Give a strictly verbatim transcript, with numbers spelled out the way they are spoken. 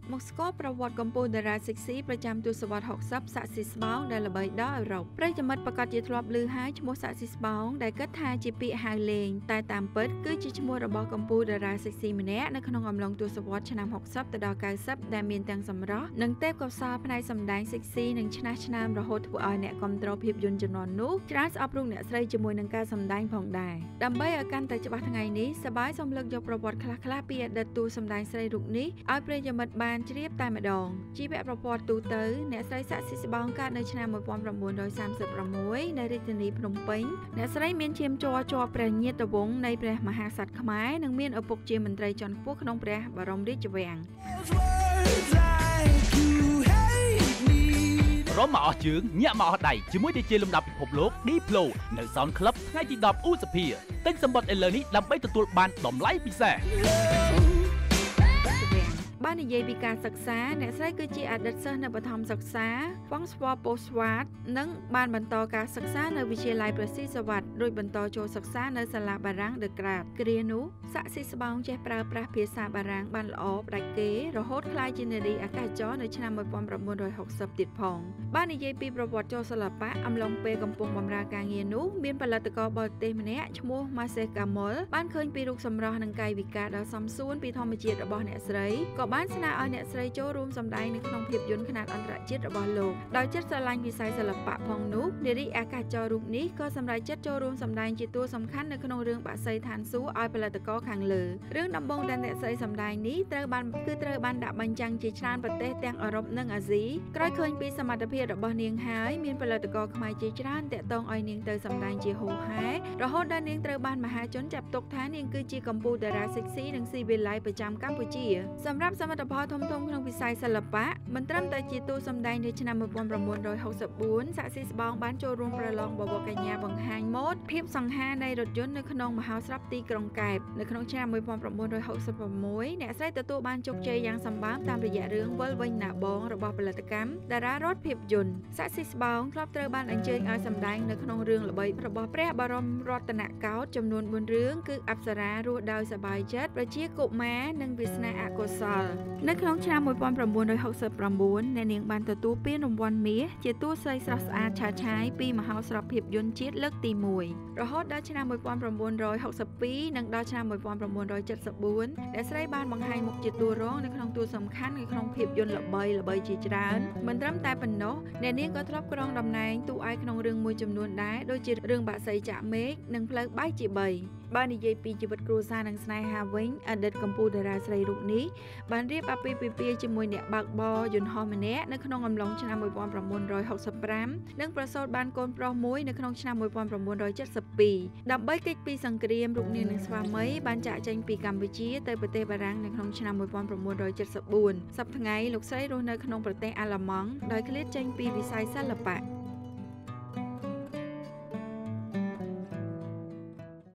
មកស្គាល់ប្រវត្តិកម្ពុជាតារាសិក្សាប្រចាំទសវត្សរ៍ហុកសិបសាក់ស៊ីស្បោងដែលល្បីដល់អឺរ៉ុបប្រិយមិត្តប្រកាសជាធ្លាប់ឮហើយឈ្មោះសាក់ស៊ីស្បោងដែលគិតថាជាពាក្យហៅលេងតែតាមពិតគឺជាឈ្មោះរបស់កម្ពុជាតារាសិក្សម្នាក់នៅក្នុងអំឡុងទសវត្សរ៍ឆ្នាំហុកសិបទៅដល់កៅសិបដែលមានទាំងសម្រស់និងទេពកោសល្យផ្នែកសម្ដែងសិក្សានិងឆ្នះឆ្នើមរហូតធ្វើឲ្យអ្នកគាំទ្រភាពយន្តជំនាន់នោះច្រើនស្អប់រូបអ្នកស្រីជាមួយនឹងការសម្ដែងផងដែរដើម្បីឲ្យកាន់តែច្បាស់ថ្ងៃនេះសប្បាយសូមលើកយកប្រវត្តិខ្លះៗពីអតីតតួសម្ដែងស្រីរូបនេះឲ្យប្រិយមិត្តបានជ្រាបតែម្ដងជីវប្រវត្តិទូទៅអ្នកស្រីសាក់ស៊ីស្បោងកើតនៅឆ្នាំmột nghìn chín trăm三十六នៅរាជធានីភ្នំពេញអ្នកស្រីមានឈាមជ័រជាប់ព្រះញាតិវង្សនៃព្រះមហាក្សត្រខ្មែរនិងមានឪពុកជាមន្ត្រីជាន់ខ្ពស់ក្នុងព្រះបរមរាជវាំងរមមកអស់ជើងញាក់មកអស់ដៃជាមួយទៅជាលំដាប់ពិភពលោក Diplo នៅ Sound Club ថ្ងៃទីដប់ឧសភាទិញសម្បត្តិឥឡូវនេះដើម្បីទទួលបានតម្លៃពិសេសបាននិយាយពីការសិក្សាអ្នកស្រីគឺជាអតីតសិស្សនៅបឋមសិក្សាវង្សស្វពោស្វាតនិងបានបន្តការសិក្សានៅវិទ្យាល័យព្រះស៊ីសវត្តរួចបន្តចូលសិក្សានៅសាលាបារាំងដឺក្រាតគ្រានោះសាក់ស៊ីស្បោងចេះប្រើប្រាស់ភាសាបារាំងបានល្អផ្ដាច់គេរហូតក្លាយជានារីអាកាសចរនៅឆ្នាំmột nghìn chín trămหกสิบទៀតផងបាននិយាយពីប្រវត្តិចូលសិល្បៈអំឡុងពេលកំពុងបម្រើការងារនោះមានផលិតករបរទេសម្នាក់ឈ្មោះ Maseh Kamol បានឃើញពីរូបសម្រស់និងកាយវិការដ៏សមសួនពីធម្មជាតិរបស់អ្នកស្រីក៏បានស្នើឲ្យអ្នកស្រីចូលរួមសម្ដែងនៅក្នុងភាពយន្តខ្នាតអន្តរជាតិរបស់លោកដោយចិត្តស្រឡាញ់វិស័យសិល្បៈផងនោះនារីអាកាសចររូបនេះក៏សម្រេចចិត្តចូលរួមសម្ដែងជាតួសំខាន់នៅក្នុងរឿងបាក់សីឋានសួគ៌ឲ្យផលិតករខាងលើរឿងដំបូងដែលអ្នកស្រីសម្ដែងនេះត្រូវបានគឺត្រូវបានដាក់បញ្ចាំងជាច្រើនប្រទេសទាំងអឺរ៉ុបនិងអាស៊ីក្រោយឃើញពីសមត្ថភាពរបស់នាងហើយមានផលិតករខ្មែរជាច្រើនតាក់ទងឲ្យនាងទៅសម្ដែងជាហូរហែរហូតដល់នាងត្រូវបានមហាជនចាត់ទុកថានាងគឺជាកម្ពុជាតារាសិក្សានិងស៊ីវិល័យប្រចាំកម្ពុជាសម្រាប់សមិទ្ធផលធំៗក្នុងវិស័យសិល្បៈមិនត្រឹមតែជាតួសម្ដែងនៅឆ្នាំmột nghìn chín trămหกสิบสี่សាក់ស៊ីស្បោងបានចូលរួមប្រឡងបបរកញ្ញាបង្ហាញម៉ូដភាពសង្ហានៃរថយន្តនៅក្នុងមហោស្រពទីក្រុងកែបនៅក្នុងឆ្នាំmột nghìn chín trămหกสิบหกអ្នកស្រីទទួលបានជោគជ័យយ៉ាងសម្បើមតាមរយៈរឿងវិលវិញណាបងរបស់ផលិតកម្មតារារថភាពយន្តសាក់ស៊ីស្បោងធ្លាប់ត្រូវបានអញ្ជើញឲ្យសម្ដែងនៅក្នុងរឿងល្បីរបស់ព្រះបរមរតនកោដ្ឋចំនួនបួនរឿងគឺអប្សរារស់ដោយសប្បាយចិត្តប្រជាកុមារនិងវាសនាអកុសលនៅក្នុងឆ្នាំmột nghìn chín trămหกสิบchínអ្នកនាងបានទទួលពានរង្វាន់មាសជាតួស្រីស្រស់ស្អាតឆើតឆាយពីមហោស្រពភាពយន្តជាតិលើកទីមួយរហូតដល់ឆ្នាំmột nghìn chín trămหกสิบhaiនិងដល់ឆ្នាំmột nghìn chín trămเจ็ดสิบสี่អ្នកស្រីបានបង្ហាញមុខជាតួរងនៅក្នុងតួសំខាន់នៅក្នុងភាពយន្តល្បីល្បីជាច្រើនមិនត្រឹមតែប៉ុណ្ណោះអ្នកនាងក៏ធ្លាប់គ្រងតំណែងតួឯកក្នុងរឿងមួយចំនួនដែរដូចជារឿងបាក់សីចាក់មេឃនិងផ្លូវបែកជាបីបាននិយាយពីជីវិតគ្រួសារនិងស្នេហាវិញអតីតកម្ពុជាតារាស្រីរូបនេះបានរៀបអាពាហ៍ពិពាហ៍ជាមួយអ្នកបើកបរយន្តហោះម្នាក់នៅក្នុងអំឡុងឆ្នាំmột nghìn chín trămหกสิบห้าនិងប្រសូតបានកូនប្រុសមួយនៅក្នុងឆ្នាំmột nghìn chín trămเจ็ดสิบhaiដើម្បីគេចពីសង្គ្រាមរូបនាងនិងស្វាមីបានចាកចេញពីកម្ពុជាទៅប្រទេសបារាំងនៅក្នុងឆ្នាំmột nghìn chín trămเจ็ดสิบสี่សប្តាហ៍ថ្ងៃលោកស្រីរស់នៅក្នុងប្រទេសអាល្លឺម៉ង់ដោយឃ្លាតចេញពីវិស័យសិល្បៈ